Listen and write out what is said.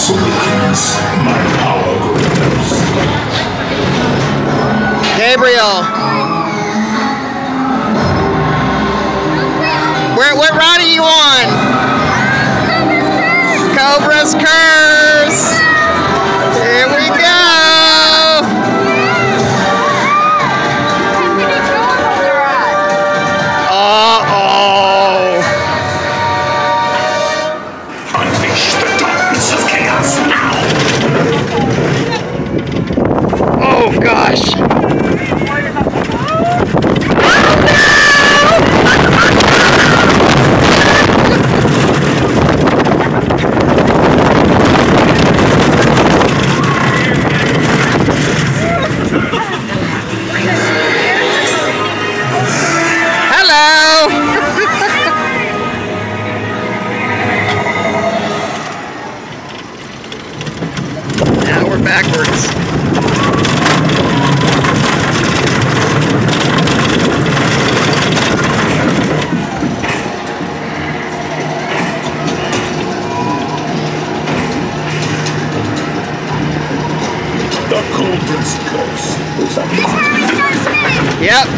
darkness awakens, my power grows. Gabriel. What ride are you on? Cobra's Curse. Here we go. Uh-oh. Unleash the darkness of chaos now. Oh gosh. Now we're backwards. The cobra's curse is upon me. Yep.